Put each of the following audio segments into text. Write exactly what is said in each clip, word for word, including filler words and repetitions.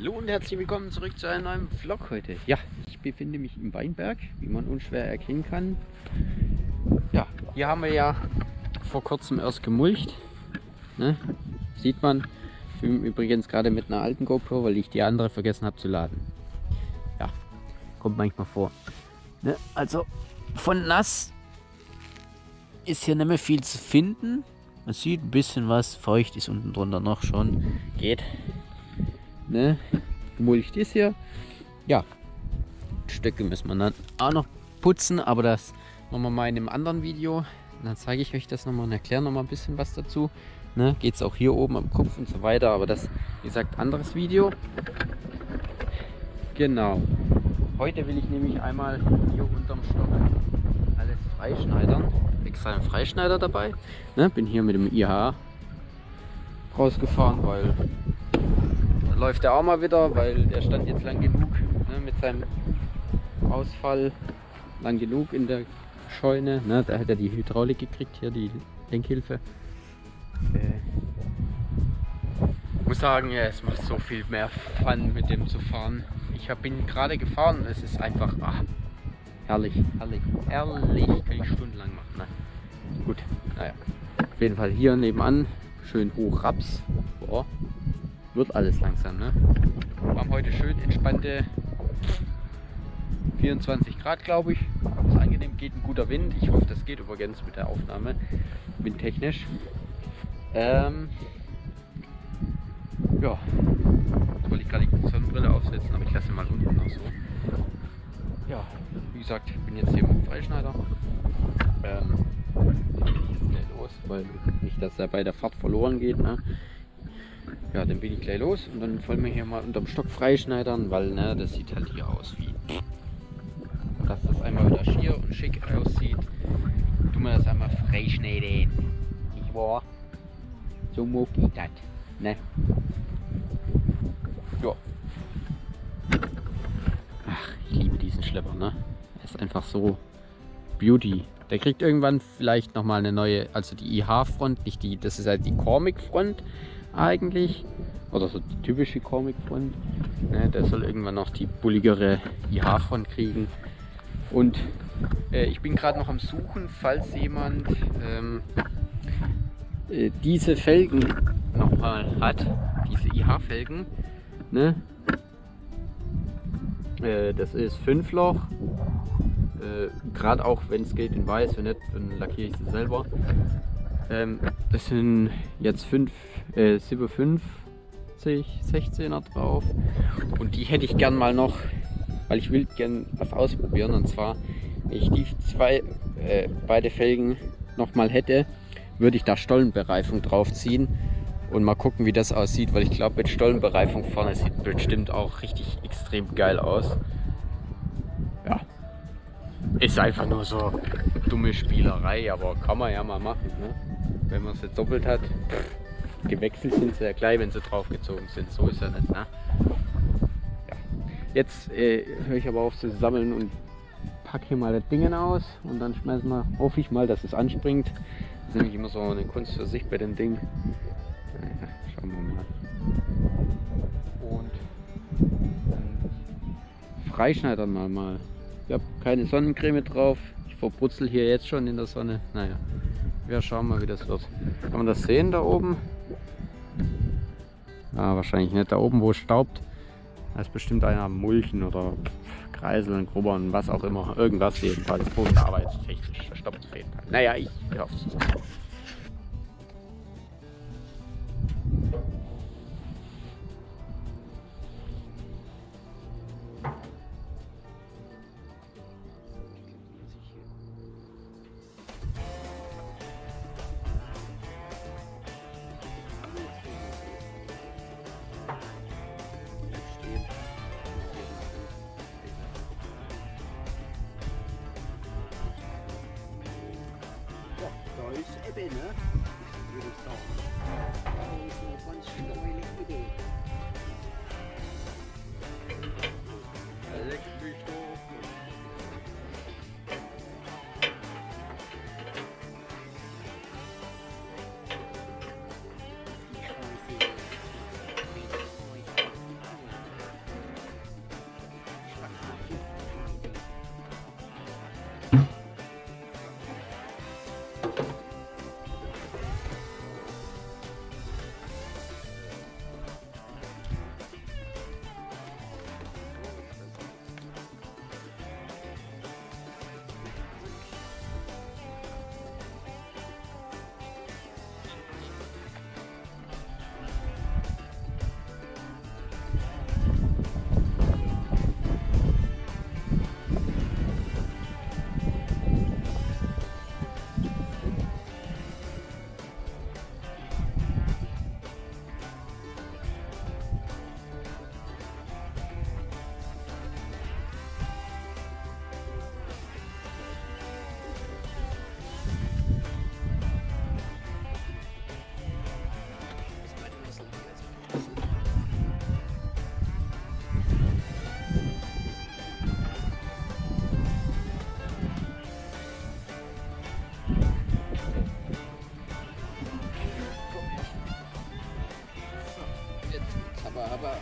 Hallo und herzlich willkommen zurück zu einem neuen Vlog heute. Ja, ich befinde mich im Weinberg, wie man unschwer erkennen kann. Ja, hier haben wir ja vor kurzem erst gemulcht. Ne? Sieht man. Ich filme übrigens gerade mit einer alten GoPro, weil ich die andere vergessen habe zu laden. Ja, kommt manchmal vor. Ne? Also von nass ist hier nicht mehr viel zu finden. Man sieht ein bisschen was, feucht ist unten drunter noch schon. Geht. Ne? Gemulcht ist hier. Ja, Stöcke müssen wir dann auch noch putzen, aber das machen wir mal in einem anderen Video. Und dann zeige ich euch das nochmal und erkläre nochmal ein bisschen was dazu. Ne? Geht es auch hier oben am Kopf und so weiter, aber das, wie gesagt, anderes Video. Genau. Heute will ich nämlich einmal hier unterm Stock alles freischneidern. Extra einen Freischneider dabei. Ne? Bin hier mit dem I H rausgefahren, weil da läuft der auch mal wieder, weil der stand jetzt lang genug, ne, mit seinem Ausfall lang genug in der Scheune. Ne? Da hat er die Hydraulik gekriegt, hier die Lenkhilfe. Äh, muss sagen, ja, es macht so viel mehr Fun mit dem zu fahren. Ich hab, bin gerade gefahren und es ist einfach ach, herrlich, herrlich, herrlich. Kann ich stundenlang machen. Ne? Gut, naja. Auf jeden Fall hier nebenan schön hoch Raps. Boah. Wird alles langsam, ne? Wir haben heute schön entspannte vierundzwanzig Grad, glaube ich. Ist angenehm, geht ein guter Wind. Ich hoffe, das geht übrigens mit der Aufnahme, windtechnisch. Ähm, ja, jetzt wollte ich gerade die Sonnenbrille aufsetzen, aber ich lasse mal unten noch so. Ja, wie gesagt, ich bin jetzt hier mit dem Freischneider. Ähm, dann bin ich jetzt gleich los, weil nicht, dass er bei der Fahrt verloren geht, ne? Ja, dann bin ich gleich los und dann wollen wir hier mal unterm Stock freischneidern, weil ne, das sieht halt hier aus wie. Dass das einmal wieder schier und schick aussieht, tun wir das einmal freischneiden. Ich war. So mag ich das. Ne? Ja. Ach, ich liebe diesen Schlepper, ne? Er ist einfach so Beauty. Der kriegt irgendwann vielleicht nochmal eine neue, also die I H-Front, nicht die, das ist halt die Cormic-Front eigentlich, oder so die typische Cormic-Front. Ne, der soll irgendwann noch die bulligere I H-Front kriegen. Und äh, ich bin gerade noch am Suchen, falls jemand ähm, äh, diese Felgen nochmal hat, diese I H-Felgen. Ne? Äh, das ist fünf Loch. Äh, gerade auch wenn es geht in weiß, wenn nicht, dann lackiere ich sie selber. Ähm, das sind jetzt fünf, äh, siebenundfünfzig, sechzehner drauf und die hätte ich gern mal noch, weil ich will gern was ausprobieren, und zwar, wenn ich die zwei, äh, beide Felgen noch mal hätte, würde ich da Stollenbereifung draufziehen und mal gucken, wie das aussieht, weil ich glaube, mit Stollenbereifung vorne sieht bestimmt auch richtig extrem geil aus. Ja. Ist einfach nur so dumme Spielerei, aber kann man ja mal machen, ne? Wenn man es jetzt doppelt hat. Pff, gewechselt sind sie ja gleich, wenn sie draufgezogen sind. So ist ja nicht, ne? Ja. Jetzt äh, höre ich aber auf zu sammeln und packe hier mal das Ding aus und dann schmeißen wir, hoffe ich mal, dass es anspringt. Das ist nämlich immer so eine Kunst für sich bei dem Ding. Ja, schauen wir mal. Und dann freischneidern wir mal. Ich habe keine Sonnencreme drauf. Ich verbrutzel hier jetzt schon in der Sonne. Naja, wir schauen mal, wie das wird. Kann man das sehen da oben? Ah, wahrscheinlich nicht. Da oben, wo es staubt, da ist bestimmt einer am Mulchen oder Kreiseln, Grubbern, was auch immer. Irgendwas jedenfalls. Arbeitstechnisch. Da staubt auf jeden Fall. Naja, ich hoffe es. Ebbe, ne? Würde ich sagen. Das ist eine ganz steile Idee. Elektrisch hoch. aber, aber.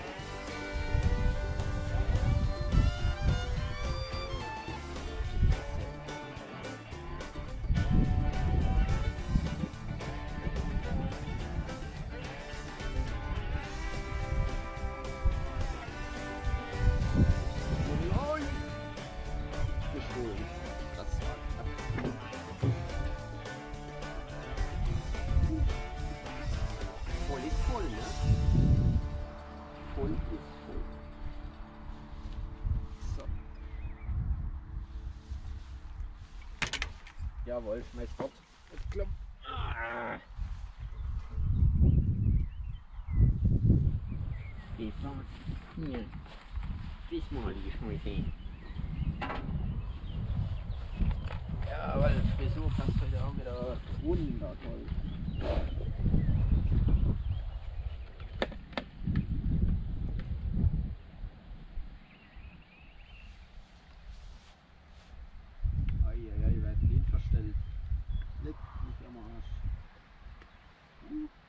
Gestohlen. Das war knapp. Voll ist voll, ne? Voll ist voll. So. Jawohl, schmeiß fort. Jetzt klapp. Ah. Das war hier. Bis mal die Schmeiße. Jawohl, Frisur passt heute auch wieder wundervoll. Eieiei, wer hat den verstellt? Leck mich am Arsch.